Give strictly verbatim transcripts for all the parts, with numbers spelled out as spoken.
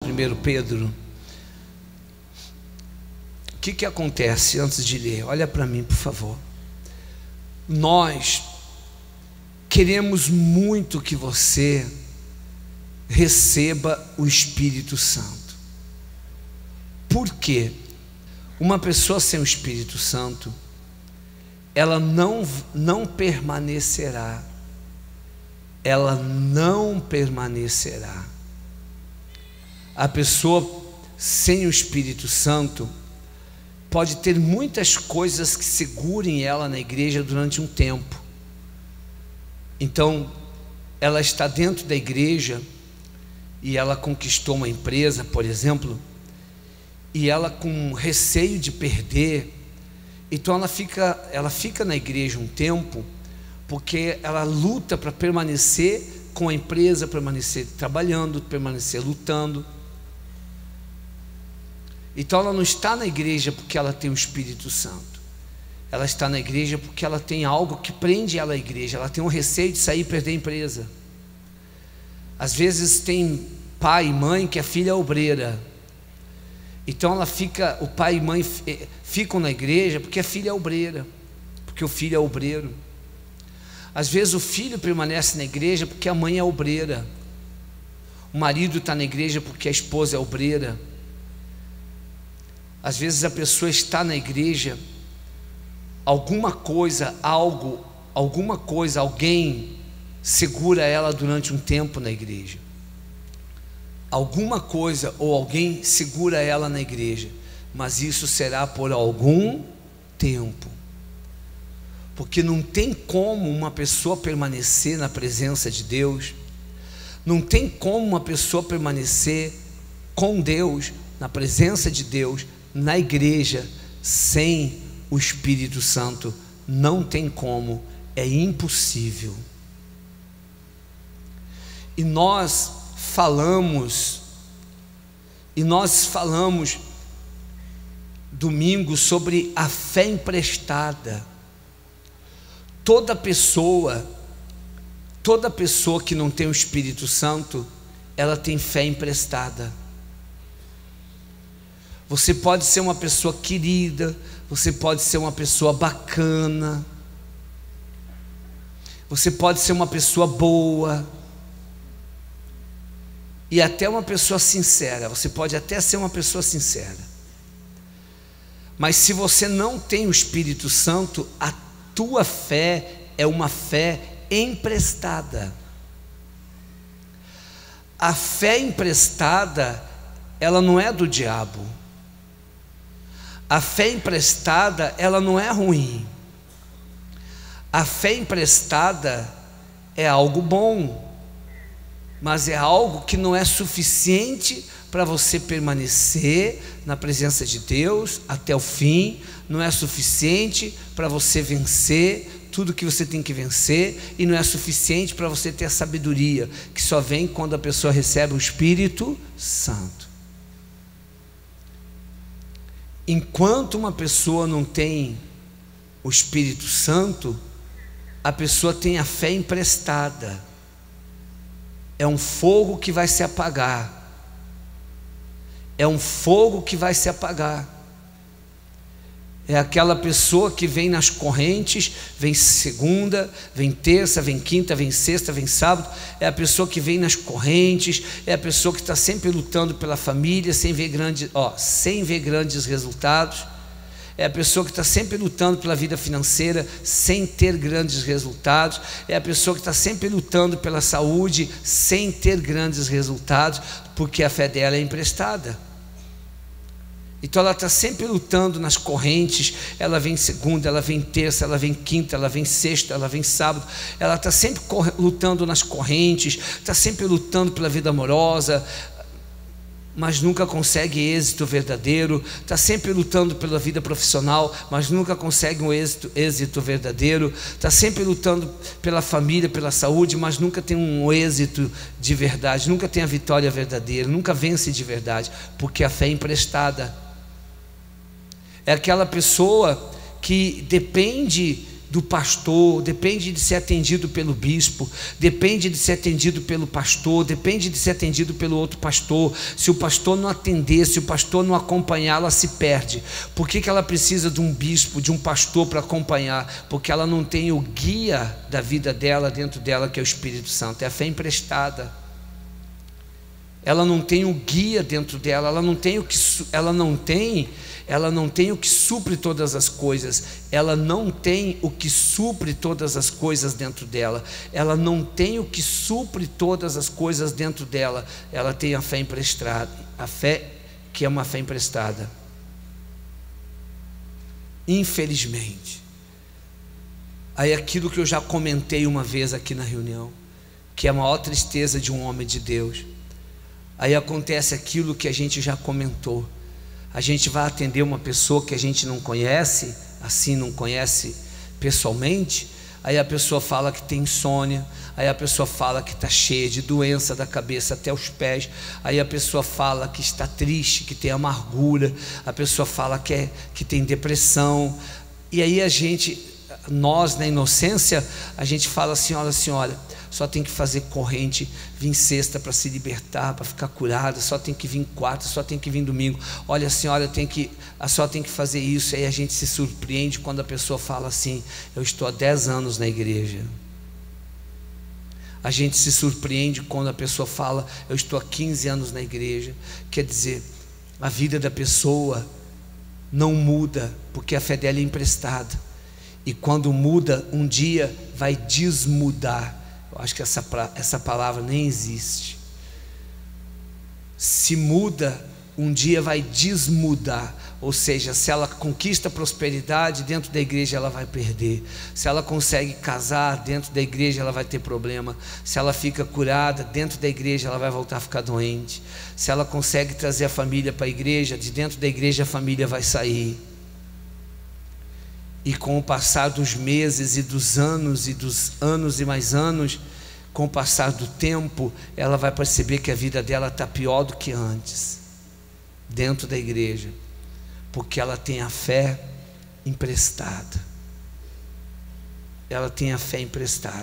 primeiro Pedro, o que que acontece antes de ler? Olha para mim, por favor. Nós queremos muito que você receba o Espírito Santo. Por quê? Uma pessoa sem o Espírito Santo, ela não, não permanecerá. Ela não permanecerá. A pessoa sem o Espírito Santo pode ter muitas coisas que segurem ela na igreja durante um tempo. Então, ela está dentro da igreja e ela conquistou uma empresa, por exemplo, e ela com receio de perder, então ela fica, ela fica na igreja um tempo, porque ela luta para permanecer com a empresa, permanecer trabalhando, permanecer lutando. Então ela não está na igreja porque ela tem o Espírito Santo, ela está na igreja porque ela tem algo que prende ela à igreja, ela tem um receio de sair e perder a empresa. Às vezes tem pai e mãe que a filha é obreira, então ela fica, o pai e mãe ficam na igreja porque a filha é obreira, porque o filho é obreiro. Às vezes o filho permanece na igreja porque a mãe é obreira, o marido está na igreja porque a esposa é obreira. Às vezes a pessoa está na igreja, alguma coisa, algo, alguma coisa, alguém segura ela durante um tempo na igreja. Alguma coisa ou alguém segura ela na igreja, mas isso será por algum tempo. Porque não tem como uma pessoa permanecer na presença de Deus, não tem como uma pessoa permanecer com Deus, na presença de Deus, na igreja, sem o Espírito Santo. Não tem como, é impossível. E nós falamos, e nós falamos domingo sobre a fé emprestada. Toda pessoa, toda pessoa que não tem o Espírito Santo, ela tem fé emprestada. Você pode ser uma pessoa querida, você pode ser uma pessoa bacana, você pode ser uma pessoa boa, e até uma pessoa sincera, você pode até ser uma pessoa sincera, mas se você não tem o Espírito Santo, a tua fé é uma fé emprestada. A fé emprestada, ela não é do diabo. A fé emprestada, ela não é ruim. A fé emprestada é algo bom, mas é algo que não é suficiente para você permanecer na presença de Deus até o fim, não é suficiente para você vencer tudo que você tem que vencer, e não é suficiente para você ter a sabedoria, que só vem quando a pessoa recebe o Espírito Santo. Enquanto uma pessoa não tem o Espírito Santo, a pessoa tem a fé emprestada. É um fogo que vai se apagar. É um fogo que vai se apagar. É aquela pessoa que vem nas correntes, vem segunda, vem terça, vem quinta, vem sexta, vem sábado. É a pessoa que vem nas correntes, é a pessoa que está sempre lutando pela família, sem ver grandes, ó, sem ver grandes resultados. É a pessoa que está sempre lutando pela vida financeira, sem ter grandes resultados. É a pessoa que está sempre lutando pela saúde, sem ter grandes resultados, porque a fé dela é emprestada. Então ela está sempre lutando nas correntes. Ela vem segunda, ela vem terça, ela vem quinta, ela vem sexta, ela vem sábado. Ela está sempre lutando nas correntes, está sempre lutando pela vida amorosa, mas nunca consegue êxito verdadeiro. Está sempre lutando pela vida profissional, mas nunca consegue um êxito, êxito verdadeiro. Está sempre lutando pela família, pela saúde, mas nunca tem um êxito de verdade, nunca tem a vitória verdadeira, nunca vence de verdade, porque a fé é emprestada. É aquela pessoa que depende do pastor, depende de ser atendido pelo bispo, depende de ser atendido pelo pastor, depende de ser atendido pelo outro pastor. Se o pastor não atender, se o pastor não acompanhar, ela se perde. Por que que ela precisa de um bispo, de um pastor para acompanhar? Porque ela não tem o guia da vida dela dentro dela, que é o Espírito Santo, é a fé emprestada. Ela não tem o guia dentro dela, ela não tem o que, ela não tem Ela não tem o que supre todas as coisas, ela não tem o que supre todas as coisas dentro dela, ela não tem o que supre todas as coisas dentro dela, ela tem a fé emprestada, a fé que é uma fé emprestada. Infelizmente, aí aquilo que eu já comentei uma vez aqui na reunião, que é a maior tristeza de um homem de Deus, aí acontece aquilo que a gente já comentou. A gente vai atender uma pessoa que a gente não conhece, assim não conhece pessoalmente, aí a pessoa fala que tem insônia, aí a pessoa fala que está cheia de doença da cabeça até os pés, aí a pessoa fala que está triste, que tem amargura, a pessoa fala que, é, que tem depressão, e aí a gente, nós na inocência, a gente fala assim: olha senhora, só tem que fazer corrente, vir sexta para se libertar, para ficar curada, só tem que vir quarta, só tem que vir domingo. Olha, a senhora tem que, a senhora tem que fazer isso. Aí a gente se surpreende quando a pessoa fala assim: eu estou há dez anos na igreja. A gente se surpreende quando a pessoa fala: eu estou há quinze anos na igreja. Quer dizer, a vida da pessoa não muda, porque a fé dela é emprestada, e quando muda, um dia vai desmudar. Eu acho que essa, essa palavra nem existe. Se muda, um dia vai desmudar. Ou seja, se ela conquista prosperidade dentro da igreja, ela vai perder. Se ela consegue casar dentro da igreja, ela vai ter problema. Se ela fica curada dentro da igreja, ela vai voltar a ficar doente. Se ela consegue trazer a família para a igreja, de dentro da igreja a família vai sair. E com o passar dos meses e dos anos e dos anos e mais anos, com o passar do tempo, ela vai perceber que a vida dela está pior do que antes, dentro da igreja, porque ela tem a fé emprestada. Ela tem a fé emprestada.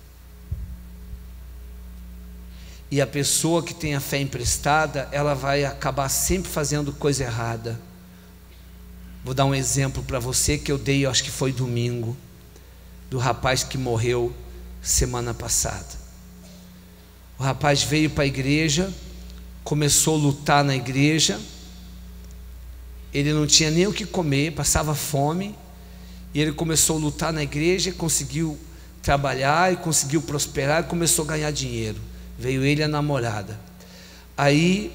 E a pessoa que tem a fé emprestada, ela vai acabar sempre fazendo coisa errada. Vou dar um exemplo para você que eu dei, eu acho que foi domingo, do rapaz que morreu semana passada. O rapaz veio para a igreja, começou a lutar na igreja, ele não tinha nem o que comer, passava fome, e ele começou a lutar na igreja, conseguiu trabalhar e conseguiu prosperar e começou a ganhar dinheiro. Veio ele e a namorada. Aí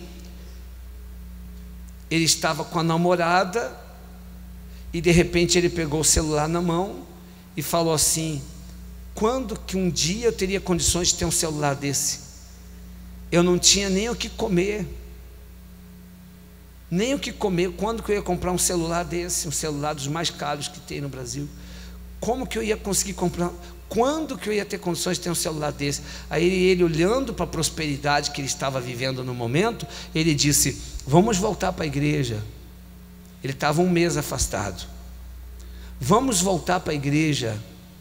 ele estava com a namorada, e de repente ele pegou o celular na mão e falou assim: quando que um dia eu teria condições de ter um celular desse? Eu não tinha nem o que comer, nem o que comer. Quando que eu ia comprar um celular desse? Um celular dos mais caros que tem no Brasil. Como que eu ia conseguir comprar? Quando que eu ia ter condições de ter um celular desse? Aí ele, ele olhando para a prosperidade que ele estava vivendo no momento, ele disse: vamos voltar para a igreja. Ele estava um mês afastado. Vamos voltar para a igreja.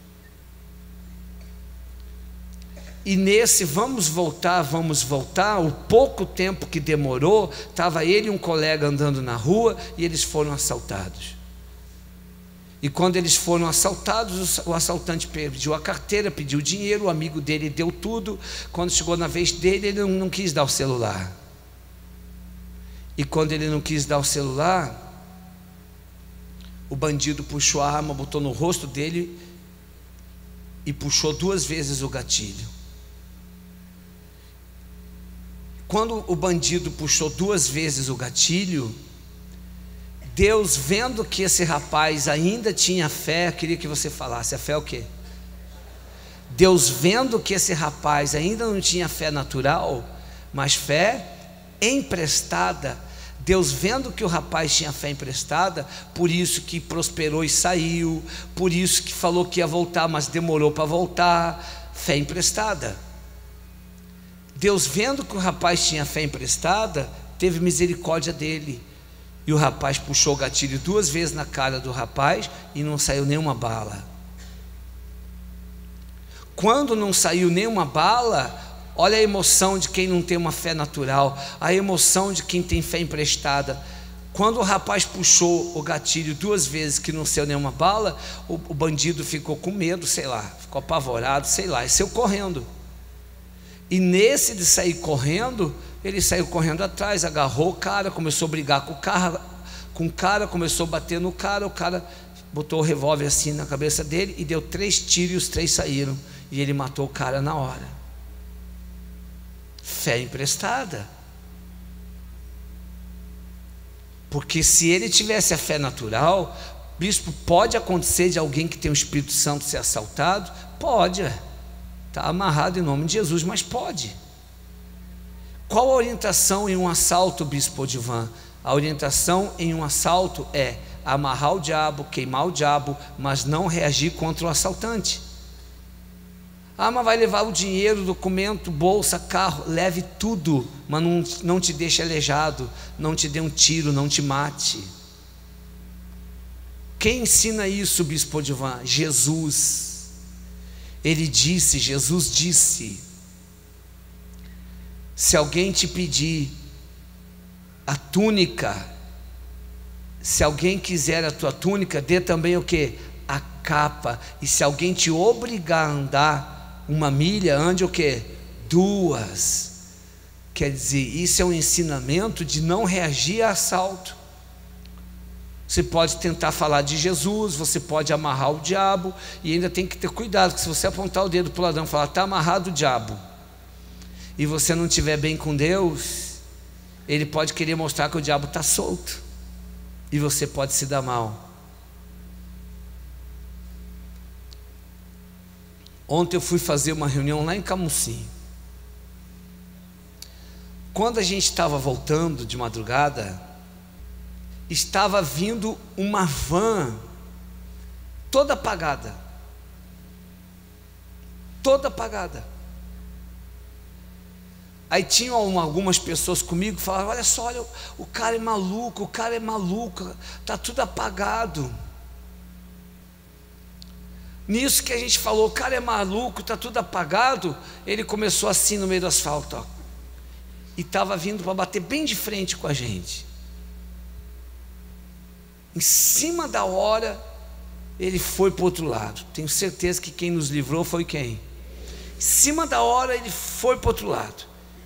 E nesse vamos voltar, vamos voltar, o pouco tempo que demorou, estava ele e um colega andando na rua e eles foram assaltados. E quando eles foram assaltados, o assaltante pediu a carteira, pediu dinheiro, o amigo dele deu tudo. Quando chegou na vez dele, ele não, não quis dar o celular. E quando ele não quis dar o celular, o bandido puxou a arma, botou no rosto dele e puxou duas vezes o gatilho. Quando o bandido puxou duas vezes o gatilho, Deus, vendo que esse rapaz ainda tinha fé, queria que você falasse, a fé é o quê? Deus, vendo que esse rapaz ainda não tinha fé natural, mas fé emprestada, Deus vendo que o rapaz tinha fé emprestada, por isso que prosperou e saiu, por isso que falou que ia voltar, mas demorou para voltar, fé emprestada. Deus vendo que o rapaz tinha fé emprestada, teve misericórdia dele, e o rapaz puxou o gatilho duas vezes na cara do rapaz e não saiu nenhuma bala. Quando não saiu nenhuma bala, olha a emoção de quem não tem uma fé natural, a emoção de quem tem fé emprestada. Quando o rapaz puxou o gatilho duas vezes que não saiu nenhuma bala, o, o bandido ficou com medo, sei lá, ficou apavorado, sei lá, e saiu correndo. E nesse de sair correndo, ele saiu correndo atrás, agarrou o cara, começou a brigar com o cara, com o cara, começou a bater no cara, o cara botou o revólver assim na cabeça dele e deu três tiros e os três saíram, e ele matou o cara na hora. Fé emprestada. Porque se ele tivesse a fé natural, bispo, pode acontecer de alguém que tem o Espírito Santo ser assaltado? Pode, está amarrado em nome de Jesus, mas pode. Qual a orientação em um assalto, bispo Odivan? A orientação em um assalto é amarrar o diabo, queimar o diabo, mas não reagir contra o assaltante. Ah, mas vai levar o dinheiro, documento, bolsa, carro, leve tudo, mas não, não te deixe aleijado, não te dê um tiro, não te mate. Quem ensina isso, bispo Odivan? Jesus. Ele disse, Jesus disse, se alguém te pedir a túnica, se alguém quiser a tua túnica, dê também o quê? A capa. E se alguém te obrigar a andar uma milha, ande o quê? Duas. Quer dizer, isso é um ensinamento de não reagir a assalto. Você pode tentar falar de Jesus, você pode amarrar o diabo, e ainda tem que ter cuidado, que se você apontar o dedo para o ladrão e falar, está amarrado o diabo, e você não estiver bem com Deus, ele pode querer mostrar que o diabo está solto, e você pode se dar mal. Ontem eu fui fazer uma reunião lá em Camusim. Quando a gente estava voltando de madrugada, estava vindo uma van toda apagada, toda apagada. Aí tinham algumas pessoas comigo que falavam, olha só, olha, o cara é maluco, o cara é maluco, está tudo apagado. Nisso que a gente falou, o cara é maluco, está tudo apagado, ele começou assim no meio do asfalto, ó, e estava vindo para bater bem de frente com a gente. Em cima da hora, ele foi para o outro lado. Tenho certeza que quem nos livrou foi quem? Em cima da hora, ele foi para o outro lado.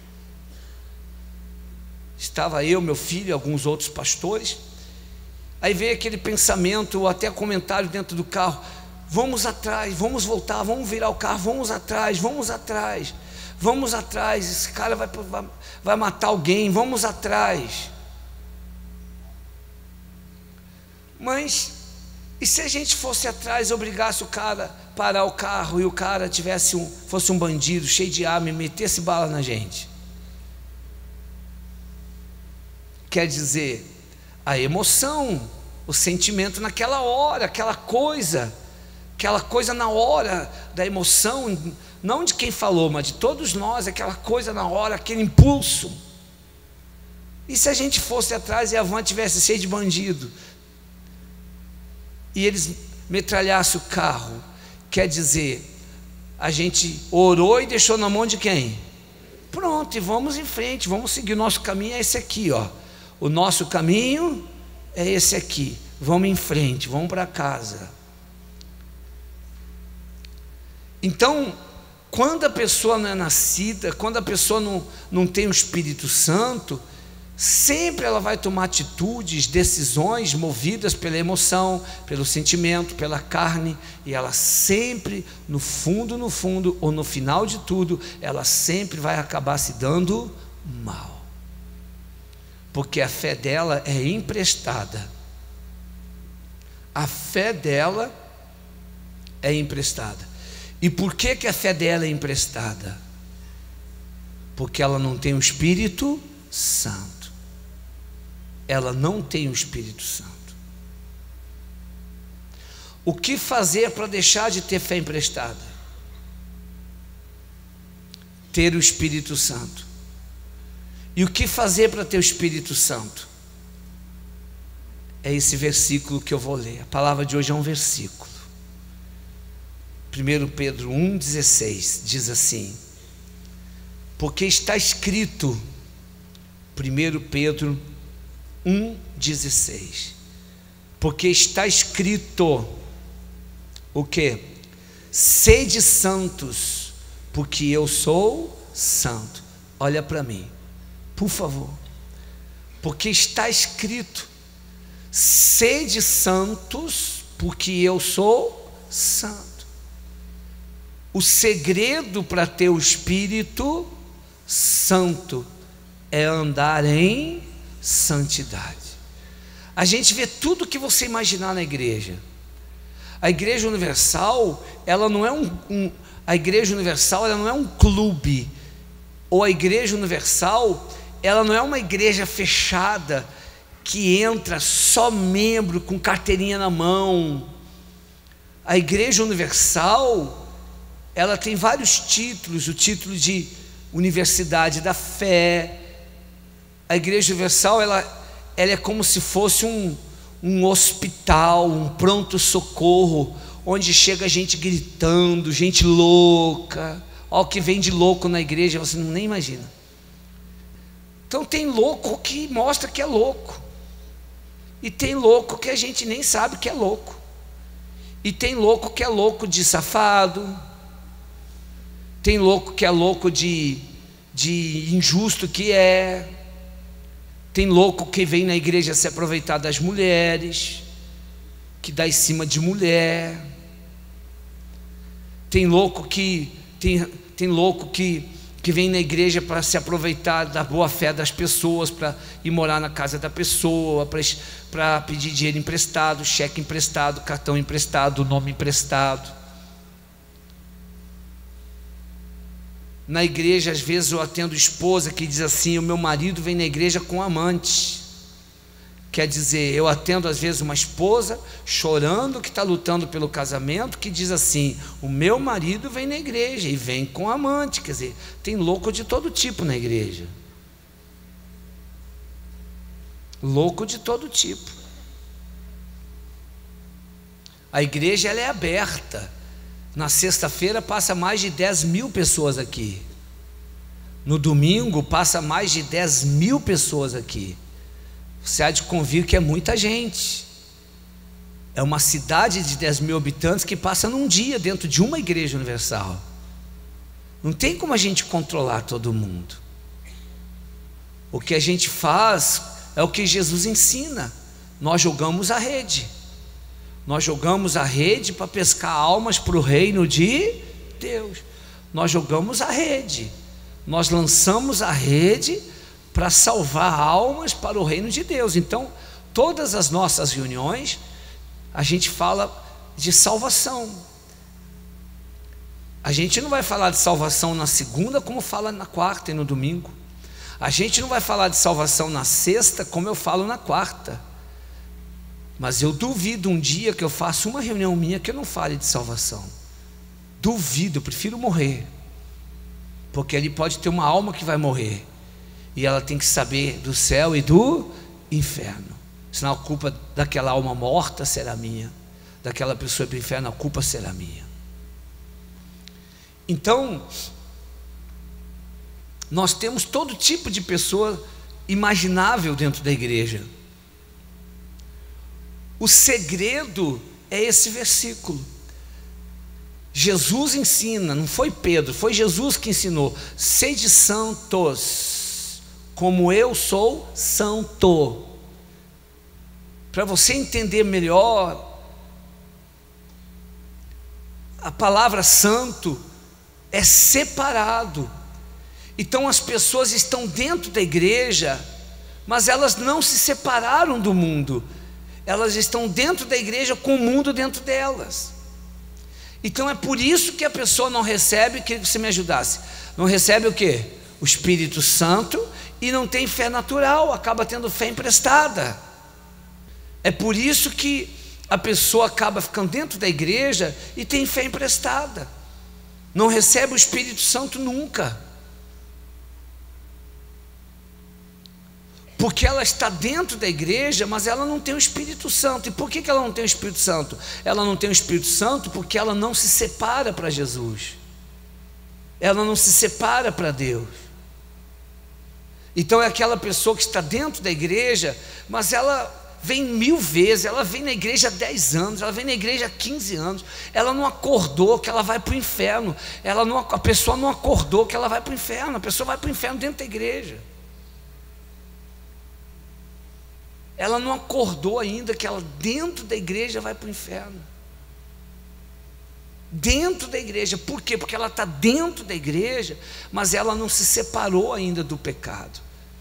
Estava eu, meu filho e alguns outros pastores. Aí veio aquele pensamento, ou até comentário dentro do carro, vamos atrás, vamos voltar, vamos virar o carro, vamos atrás, vamos atrás, vamos atrás, esse cara vai, vai, vai matar alguém, vamos atrás. Mas, e se a gente fosse atrás e obrigasse o cara a parar o carro, e o cara tivesse um, fosse um bandido, cheio de arma, e metesse bala na gente? Quer dizer, a emoção, o sentimento naquela hora, aquela coisa, aquela coisa na hora da emoção, não de quem falou, mas de todos nós, aquela coisa na hora, aquele impulso. E se a gente fosse atrás e a van tivesse cheia de bandido, e eles metralhassem o carro? Quer dizer, a gente orou e deixou na mão de quem? Pronto, e vamos em frente, vamos seguir, o nosso caminho é esse aqui, ó. O nosso caminho é esse aqui, vamos em frente, vamos para casa. Então, quando a pessoa não é nascida, quando a pessoa não, não tem o Espírito Santo, sempre ela vai tomar atitudes, decisões movidas pela emoção, pelo sentimento, pela carne, e ela sempre, no fundo, no fundo, ou no final de tudo, ela sempre vai acabar se dando mal, porque a fé dela é emprestada. A fé dela é emprestada. E por que que a fé dela é emprestada? Porque ela não tem o Espírito Santo. Ela não tem o Espírito Santo. O que fazer para deixar de ter fé emprestada? Ter o Espírito Santo. E o que fazer para ter o Espírito Santo? É esse versículo que eu vou ler. A palavra de hoje é um versículo. primeiro Pedro um, dezesseis, diz assim: porque está escrito, primeiro Pedro um, dezesseis, porque está escrito, o que? Sede santos, porque eu sou santo. Olha para mim, por favor. Porque está escrito: sede santos, porque eu sou santo. O segredo para ter o Espírito Santo é andar em santidade. A gente vê tudo que você imaginar na igreja. A Igreja Universal, ela não é um, um a Igreja Universal, ela não é um clube. Ou a Igreja Universal, ela não é uma igreja fechada que entra só membro com carteirinha na mão. A Igreja Universal, ela tem vários títulos, o título de Universidade da Fé. A Igreja Universal, ela, ela é como se fosse um, um hospital, um pronto-socorro, onde chega gente gritando, gente louca. Olha o que vem de louco na igreja, você não nem imagina. Então tem louco que mostra que é louco, e tem louco que a gente nem sabe que é louco, e tem louco que é louco de safado, tem louco que é louco de, de injusto que é, tem louco que vem na igreja se aproveitar das mulheres, que dá em cima de mulher, tem louco que tem, tem louco que, que vem na igreja para se aproveitar da boa fé das pessoas, para ir morar na casa da pessoa, para pedir dinheiro emprestado, cheque emprestado, cartão emprestado, nome emprestado. Na igreja, às vezes eu atendo esposa que diz assim: o meu marido vem na igreja com amante. Quer dizer, eu atendo às vezes uma esposa chorando que está lutando pelo casamento, que diz assim: o meu marido vem na igreja e vem com amante. Quer dizer, tem louco de todo tipo na igreja. Louco de todo tipo. A igreja, ela é aberta. Na sexta-feira passa mais de dez mil pessoas aqui. No domingo passa mais de dez mil pessoas aqui. Você há de convir que é muita gente. É uma cidade de dez mil habitantes que passa num dia dentro de uma igreja universal. Não tem como a gente controlar todo mundo. O que a gente faz é o que Jesus ensina. Nós jogamos a rede. Nós jogamos a rede para pescar almas para o reino de Deus. Nós jogamos a rede. Nós lançamos a rede para salvar almas para o reino de Deus. Então, todas as nossas reuniões, a gente fala de salvação. A gente não vai falar de salvação na segunda como fala na quarta e no domingo. A gente não vai falar de salvação na sexta como eu falo na quarta. Mas eu duvido um dia que eu faça uma reunião minha que eu não fale de salvação. Duvido, eu prefiro morrer. Porque ali pode ter uma alma que vai morrer, e ela tem que saber do céu e do inferno. Senão a culpa daquela alma morta será minha, daquela pessoa para o inferno, a culpa será minha. Então, nós temos todo tipo de pessoa imaginável dentro da igreja. O segredo é esse versículo. Jesus ensina, não foi Pedro, foi Jesus que ensinou: sede santos, como eu sou santo. Para você entender melhor, a palavra santo é separado. Então as pessoas estão dentro da igreja, mas elas não se separaram do mundo. Elas estão dentro da igreja com o mundo dentro delas. Então é por isso que a pessoa não recebe, queria que você me ajudasse, não recebe o quê? O Espírito Santo, e não tem fé natural, acaba tendo fé emprestada. É por isso que a pessoa acaba ficando dentro da igreja e tem fé emprestada, não recebe o Espírito Santo nunca. Porque ela está dentro da igreja, mas ela não tem o Espírito Santo. E por que que ela não tem o Espírito Santo? Ela não tem o Espírito Santo porque ela não se separa para Jesus. Ela não se separa para Deus. Então é aquela pessoa que está dentro da igreja, mas ela vem mil vezes, ela vem na igreja há dez anos, ela vem na igreja há quinze anos, ela não acordou que ela vai para o inferno, ela não, a pessoa não acordou que ela vai para o inferno, a pessoa vai para o inferno dentro da igreja. Ela não acordou ainda que ela dentro da igreja vai para o inferno. Dentro da igreja, por quê? Porque ela está dentro da igreja, mas ela não se separou ainda do pecado.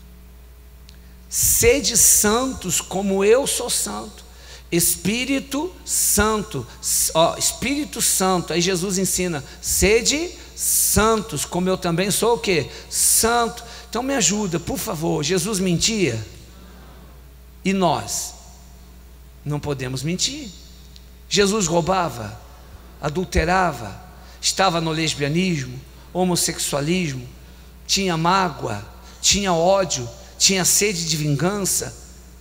Sede santos como eu sou santo. Espírito Santo, ó, Espírito Santo, aí Jesus ensina, sede santos, como eu também sou o quê? Santo. Então me ajuda, por favor. Jesus mentia? E nós? Não podemos mentir. Jesus roubava? Adulterava? Estava no lesbianismo, homossexualismo? Tinha mágoa? Tinha ódio? Tinha sede de vingança?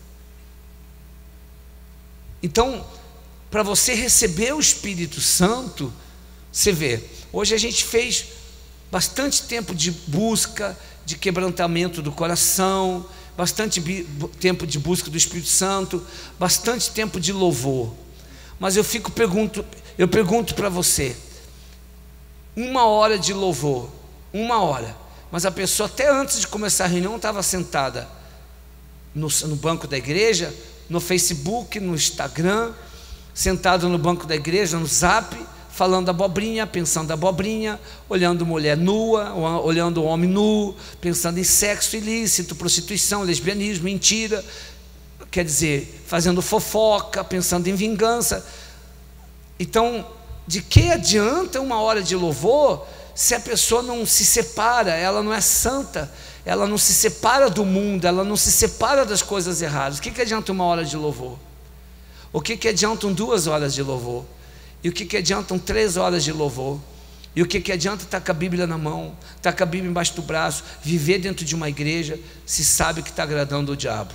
Então, para você receber o Espírito Santo, você vê, hoje a gente fez bastante tempo de busca, de quebrantamento do coração, bastante tempo de busca do Espírito Santo, bastante tempo de louvor. Mas eu fico pergunto, eu pergunto para você, uma hora de louvor, uma hora, mas a pessoa até antes de começar a reunião estava sentada no, no banco da igreja, no Facebook, no Instagram, sentado no banco da igreja, no Zap, falando abobrinha, pensando abobrinha, olhando mulher nua, olhando homem nu, pensando em sexo ilícito, prostituição, lesbianismo, mentira, quer dizer, fazendo fofoca, pensando em vingança. Então, de que adianta uma hora de louvor se a pessoa não se separa, ela não é santa, ela não se separa do mundo, ela não se separa das coisas erradas? O que, que adianta uma hora de louvor? O que, que adiantam duas horas de louvor? E o que, que adiantam três horas de louvor? E o que, que adianta estar com a Bíblia na mão, estar com a Bíblia embaixo do braço, viver dentro de uma igreja, se sabe que está agradando o diabo?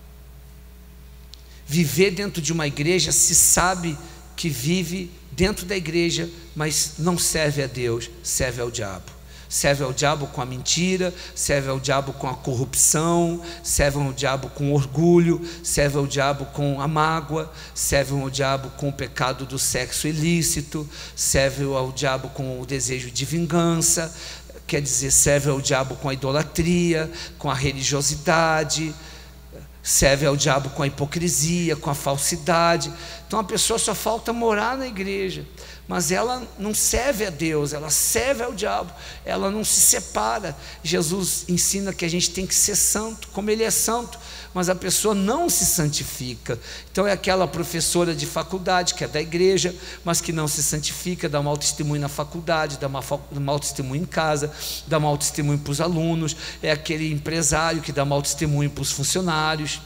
Viver dentro de uma igreja, se sabe que vive dentro da igreja, mas não serve a Deus, serve ao diabo. Serve ao diabo com a mentira, serve ao diabo com a corrupção, serve ao diabo com orgulho, serve ao diabo com a mágoa, serve ao diabo com o pecado do sexo ilícito, serve ao diabo com o desejo de vingança, quer dizer, serve ao diabo com a idolatria, com a religiosidade, serve ao diabo com a hipocrisia, com a falsidade. Então a pessoa só falta morar na igreja, mas ela não serve a Deus, ela serve ao diabo, ela não se separa. Jesus ensina que a gente tem que ser santo, como Ele é santo, mas a pessoa não se santifica. Então é aquela professora de faculdade que é da igreja, mas que não se santifica, dá mau testemunho na faculdade, dá mau testemunho em casa, dá mau testemunho para os alunos. É aquele empresário que dá mau testemunho para os funcionários,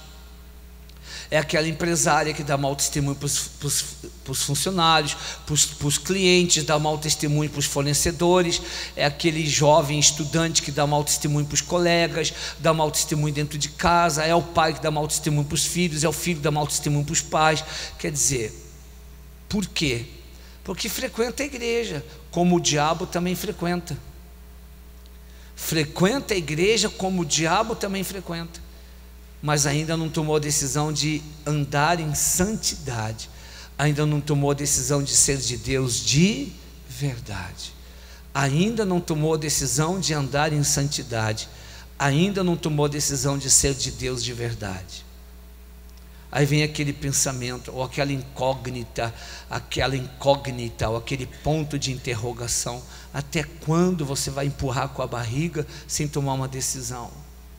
é aquela empresária que dá mau testemunho para os, para os, para os funcionários, para os, para os clientes, dá mau testemunho para os fornecedores, é aquele jovem estudante que dá mau testemunho para os colegas, dá mau testemunho dentro de casa, é o pai que dá mau testemunho para os filhos, é o filho que dá mau testemunho para os pais. Quer dizer, por quê? Porque frequenta a igreja, como o diabo também frequenta. Frequenta a igreja como o diabo também frequenta, mas ainda não tomou a decisão de andar em santidade, ainda não tomou a decisão de ser de Deus de verdade, ainda não tomou a decisão de andar em santidade, ainda não tomou a decisão de ser de Deus de verdade. Aí vem aquele pensamento, ou aquela incógnita, aquela incógnita, ou aquele ponto de interrogação: até quando você vai empurrar com a barriga sem tomar uma decisão?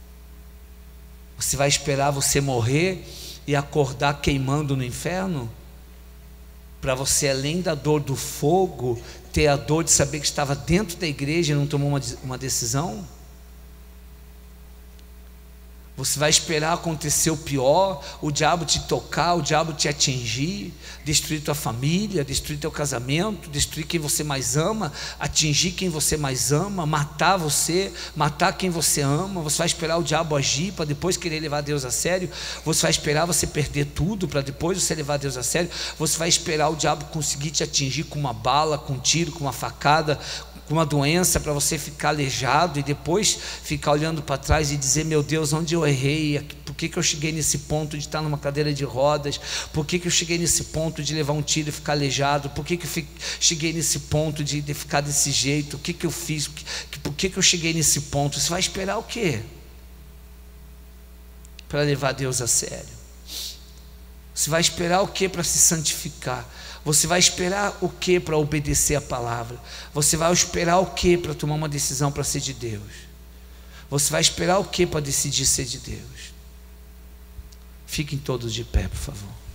Você vai esperar você morrer e acordar queimando no inferno? Para você, além da dor do fogo, ter a dor de saber que estava dentro da igreja e não tomou uma, uma decisão? Você vai esperar acontecer o pior, o diabo te tocar, o diabo te atingir, destruir tua família, destruir teu casamento, destruir quem você mais ama, atingir quem você mais ama, matar você, matar quem você ama. Você vai esperar o diabo agir para depois querer levar Deus a sério. Você vai esperar você perder tudo para depois você levar Deus a sério. Você vai esperar o diabo conseguir te atingir com uma bala, com um tiro, com uma facada, com uma doença, para você ficar aleijado e depois ficar olhando para trás e dizer: meu Deus, onde eu errei? Por que, que eu cheguei nesse ponto de estar numa cadeira de rodas? Por que, que eu cheguei nesse ponto de levar um tiro e ficar aleijado? Por que, que eu cheguei nesse ponto de, de ficar desse jeito? O que, que eu fiz? Por que, que eu cheguei nesse ponto? Você vai esperar o quê para levar Deus a sério? Você vai esperar o que para se santificar? Você vai esperar o que para obedecer a palavra? Você vai esperar o que para tomar uma decisão para ser de Deus? Você vai esperar o que para decidir ser de Deus? Fiquem todos de pé, por favor.